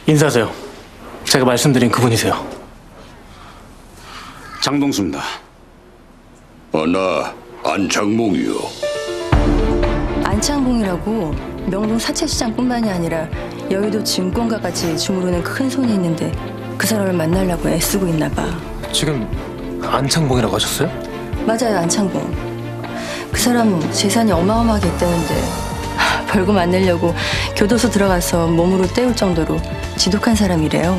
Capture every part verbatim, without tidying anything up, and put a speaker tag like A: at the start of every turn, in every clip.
A: 인사하세요. 제가 말씀드린 그분이세요.
B: 장동수입니다.
C: 어, 나 안창봉이요.
D: 안창봉이라고 명동 사채시장뿐만이 아니라 여의도 증권가까지 주무르는 큰 손이 있는데 그 사람을 만나려고 애쓰고 있나 봐.
A: 지금 안창봉이라고 하셨어요?
D: 맞아요, 안창봉. 그 사람 재산이 어마어마하게 있다는데 하, 벌금 안 내려고 교도소 들어가서 몸으로 때울 정도로 지독한 사람이래요.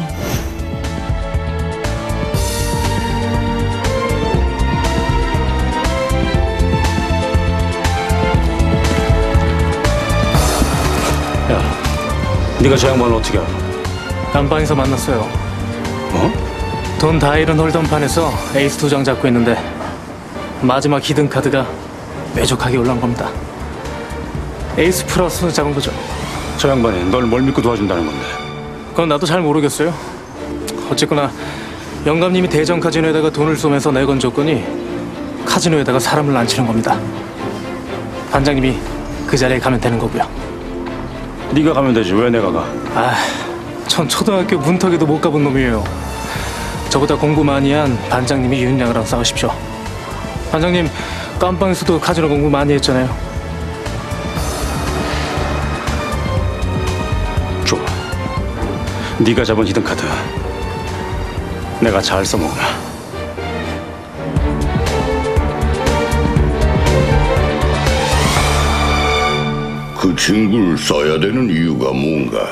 B: 야, 네가 저 양반을 어떻게 알아?
A: 안방에서 만났어요.
B: 어?
A: 돈 다 잃은 홀덤판에서 에이스 두 장 잡고 있는데 마지막 히든 카드가 매족하게 올라온 겁니다. 에이스 플러스 잡은 거죠.
B: 저 양반이 널 뭘 믿고 도와준다는 건데.
A: 그건 나도 잘 모르겠어요. 어쨌거나 영감님이 대전 카지노에다가 돈을 쏘면서 내건 조건이 카지노에다가 사람을 안 치는 겁니다. 반장님이 그 자리에 가면 되는 거고요.
B: 네가 가면 되지 왜 내가 가?
A: 아, 전 초등학교 문턱에도 못 가본 놈이에요. 저보다 공부 많이 한 반장님이 윤양이랑 싸우십시오. 반장님 깜빵에서도 카지노 공부 많이 했잖아요.
B: 좋아. 네가 잡은 히든 카드 내가 잘 써먹으마.
C: 그 친구를 써야 되는 이유가 뭔가?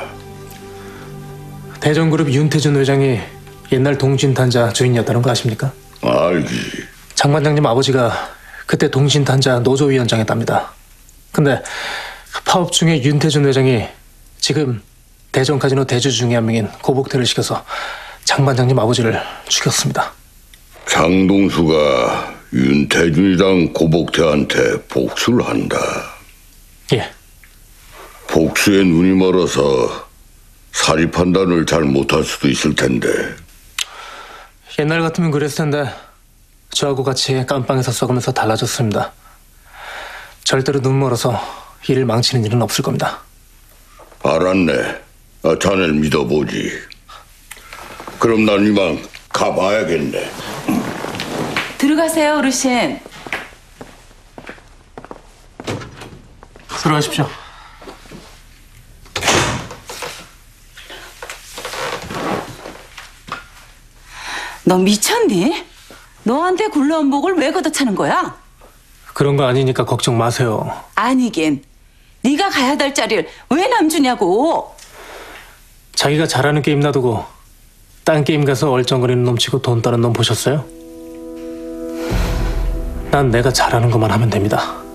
A: 대전그룹 윤태준 회장이 옛날 동신탄자 주인이었다는 거 아십니까?
C: 알지.
A: 장 반장님 아버지가 그때 동신탄자 노조위원장이었답니다. 근데 파업 중에 윤태준 회장이 지금 대전 카지노 대주 중에 한 명인 고복태를 시켜서 장 반장님 아버지를 죽였습니다.
C: 장동수가 윤태준이랑 고복태한테 복수를 한다.
A: 예.
C: 복수에 눈이 멀어서 사리 판단을 잘 못할 수도 있을 텐데.
A: 옛날 같으면 그랬을 텐데 저하고 같이 깜빵에서 썩으면서 달라졌습니다. 절대로 눈 멀어서 일을 망치는 일은 없을 겁니다.
C: 알았네. 아, 자네를 믿어보지. 그럼 난 이만 가봐야겠네.
E: 들어가세요, 어르신.
A: 들어가십시오.
E: 너 미쳤니? 너한테 굴러온 목을 왜 걷어차는 거야?
A: 그런 거 아니니까 걱정 마세요.
E: 아니긴. 네가 가야 될 자리를 왜 남주냐고.
A: 자기가 잘하는 게임 놔두고 딴 게임 가서 얼쩡거리는 놈 치고 돈 따는 놈 보셨어요? 난 내가 잘하는 것만 하면 됩니다.